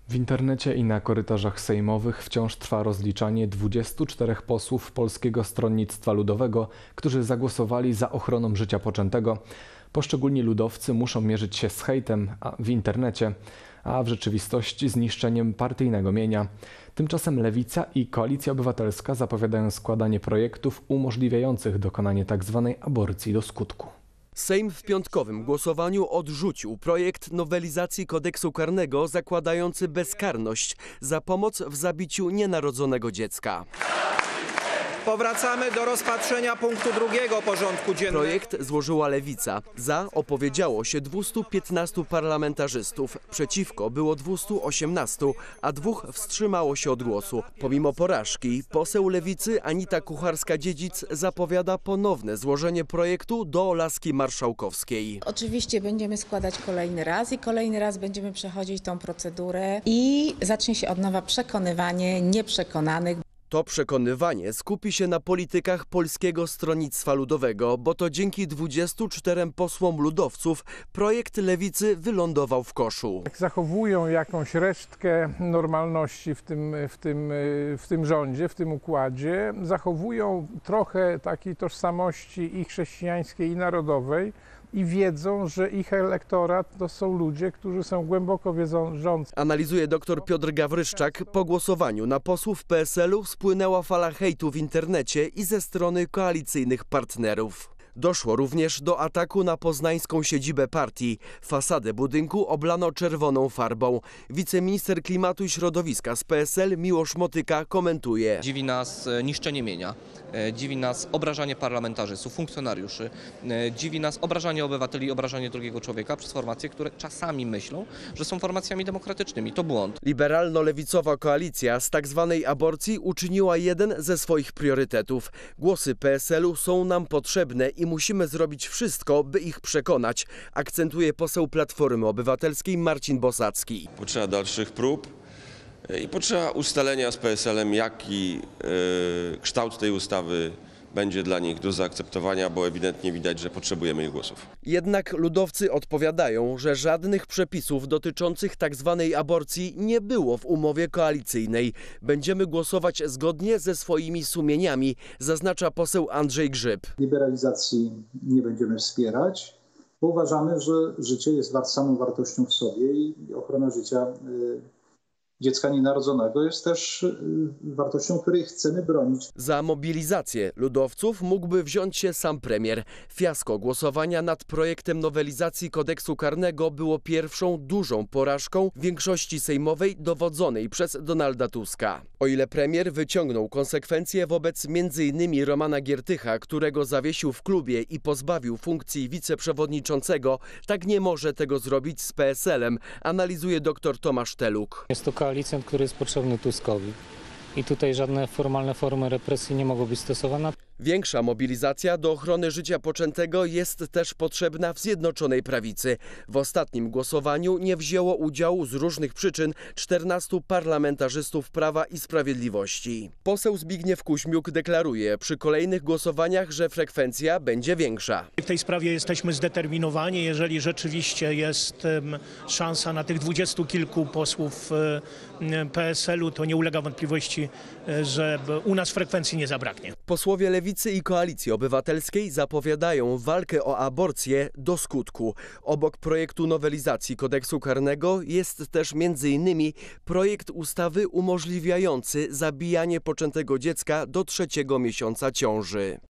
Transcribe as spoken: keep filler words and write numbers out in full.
W internecie i na korytarzach sejmowych wciąż trwa rozliczanie dwudziestu czterech posłów Polskiego Stronnictwa Ludowego, którzy zagłosowali za ochroną życia poczętego. Poszczególni ludowcy muszą mierzyć się z hejtem w internecie, a w rzeczywistości z niszczeniem partyjnego mienia. Tymczasem Lewica i Koalicja Obywatelska zapowiadają składanie projektów umożliwiających dokonanie tzw. aborcji do skutku. Sejm w piątkowym głosowaniu odrzucił projekt nowelizacji kodeksu karnego zakładający bezkarność za pomoc w zabiciu nienarodzonego dziecka. Powracamy do rozpatrzenia punktu drugiego porządku dziennego. Projekt złożyła Lewica. Za opowiedziało się dwieście piętnastu parlamentarzystów. Przeciwko było dwieście osiemnastu, a dwóch wstrzymało się od głosu. Pomimo porażki, poseł Lewicy Anita Kucharska-Dziedzic zapowiada ponowne złożenie projektu do laski marszałkowskiej. Oczywiście będziemy składać kolejny raz i kolejny raz będziemy przechodzić tą procedurę i zacznie się od nowa przekonywanie nieprzekonanych. To przekonywanie skupi się na politykach Polskiego Stronnictwa Ludowego, bo to dzięki dwudziestu czterem posłom ludowców projekt Lewicy wylądował w koszu. Zachowują jakąś resztkę normalności w tym, w tym, w tym rządzie, w tym układzie, zachowują trochę takiej tożsamości i chrześcijańskiej, i narodowej, i wiedzą, że ich elektorat to są ludzie, którzy są głęboko wierzący. Analizuje dr Piotr Gawryszczak. Po głosowaniu na posłów P S L u spłynęła fala hejtu w internecie i ze strony koalicyjnych partnerów. Doszło również do ataku na poznańską siedzibę partii. Fasadę budynku oblano czerwoną farbą. Wiceminister klimatu i środowiska z P S L Miłosz Motyka komentuje. Dziwi nas niszczenie mienia, dziwi nas obrażanie parlamentarzystów, funkcjonariuszy, dziwi nas obrażanie obywateli i obrażanie drugiego człowieka przez formacje, które czasami myślą, że są formacjami demokratycznymi. To błąd. Liberalno-lewicowa koalicja z tak zwanej aborcji uczyniła jeden ze swoich priorytetów. Głosy P S L u są nam potrzebne i musimy zrobić wszystko, by ich przekonać, akcentuje poseł Platformy Obywatelskiej Marcin Bosacki. Potrzeba dalszych prób i potrzeba ustalenia z P S L em, jaki yy, kształt tej ustawy będzie dla nich do zaakceptowania, bo ewidentnie widać, że potrzebujemy ich głosów. Jednak ludowcy odpowiadają, że żadnych przepisów dotyczących tak zwanej aborcji nie było w umowie koalicyjnej. Będziemy głosować zgodnie ze swoimi sumieniami, zaznacza poseł Andrzej Grzyb. Liberalizacji nie będziemy wspierać, bo uważamy, że życie jest samą wartością w sobie i ochrona życia dziecka nienarodzonego jest też wartością, której chcemy bronić. Za mobilizację ludowców mógłby wziąć się sam premier. Fiasko głosowania nad projektem nowelizacji kodeksu karnego było pierwszą dużą porażką większości sejmowej dowodzonej przez Donalda Tuska. O ile premier wyciągnął konsekwencje wobec między innymi Romana Giertycha, którego zawiesił w klubie i pozbawił funkcji wiceprzewodniczącego, tak nie może tego zrobić z P S L em, analizuje dr Tomasz Teluk. Jest to koalicjant, który jest potrzebny Tuskowi. I tutaj żadne formalne formy represji nie mogą być stosowane. Większa mobilizacja do ochrony życia poczętego jest też potrzebna w Zjednoczonej Prawicy. W ostatnim głosowaniu nie wzięło udziału z różnych przyczyn czternastu parlamentarzystów Prawa i Sprawiedliwości. Poseł Zbigniew Kuźmiuk deklaruje przy kolejnych głosowaniach, że frekwencja będzie większa. W tej sprawie jesteśmy zdeterminowani. Jeżeli rzeczywiście jest szansa na tych dwudziestu kilku posłów P S L u, to nie ulega wątpliwości, że u nas frekwencji nie zabraknie. Posłowie Lewicy i Koalicji Obywatelskiej zapowiadają walkę o aborcję do skutku. Obok projektu nowelizacji kodeksu karnego jest też między innymi projekt ustawy umożliwiający zabijanie poczętego dziecka do trzeciego miesiąca ciąży.